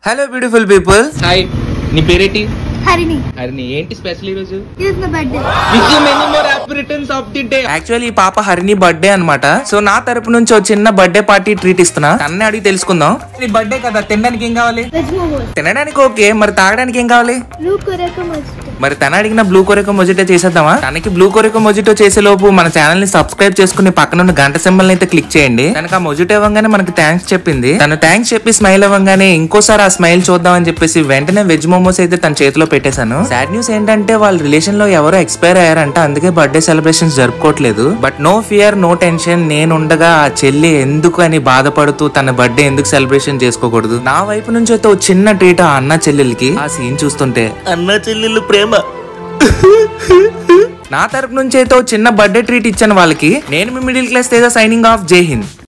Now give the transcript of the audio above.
Hello beautiful people. Hi, నీ పేరేంటి? హరిణి. హరిణి, ఏంటి స్పెషల్ ఈ రోజు? Is my birthday. Wish you many more happy returns of the day. Actually ఈ పాప హరిణి బర్త్డే అన్నమాట. సో నా తరపు నుంచి ఒక చిన్న బర్త్డే పార్టీ ట్రీట్ ఇస్తున్నా. తన్నే అడిగి తెలుసుకుందాం. నీ బర్త్డే కదా, తినడానికి ఏం కావాలి? వెజ్ మోమోస్. తినడానికి ఓకే, మరి తాగడానికి ఏం కావాలి? Blue curacao mojito. మరి తన అడిగిన బ్లూ కొరెకో మొజిటో చేసేద్దామా? తనకి బ్లూ కొరెకో మొజిటో చేసే లోపు మన ఛానల్ ని సబ్స్క్రైబ్ చేసుకుని పక్కన ఉన్న గంట సింబల్ అయితే క్లిక్ చేయండి. తనకు ఆ మొజిటో ఇవ్వగానే మనకి థ్యాంక్స్ చెప్పింది. తను థ్యాంక్స్ చెప్పి స్మైల్ ఇవ్వగానే ఇంకోసారి ఆ స్మైల్ చూద్దాం అని చెప్పేసి వెంటనే వెజ్ మోమోస్ అయితే తన చేతిలో పెట్టేశాను. సాడ్ న్యూస్ ఏంటంటే వాళ్ళ రిలేషన్ లో ఎవరో ఎక్స్పైర్ అయ్యారంట, అందుకే బర్త్డే సెలబ్రేషన్స్ జరుపుకోవట్లేదు. But no fear, no tension. నేను ఉండగా ఆ చెల్లి ఎందుకు అని బాధపడుతూ తన బర్త్డే ఎందుకు సెలబ్రేషన్ చేసుకోకూడదు? నా వైపు నుంచి అయితే ఒక చిన్న ట్రీట్ ఆ అన్న చెల్లెలకి. ఆ సీన్ చూస్తుంటే అన్న చెల్లెలు ప్రేమ. నా తరపు నుంచి అయితే చిన్న బర్త్డే ట్రీట్ ఇచ్చాను వాళ్ళకి. నేను మీ middle class Teja signing off. Jai Hind.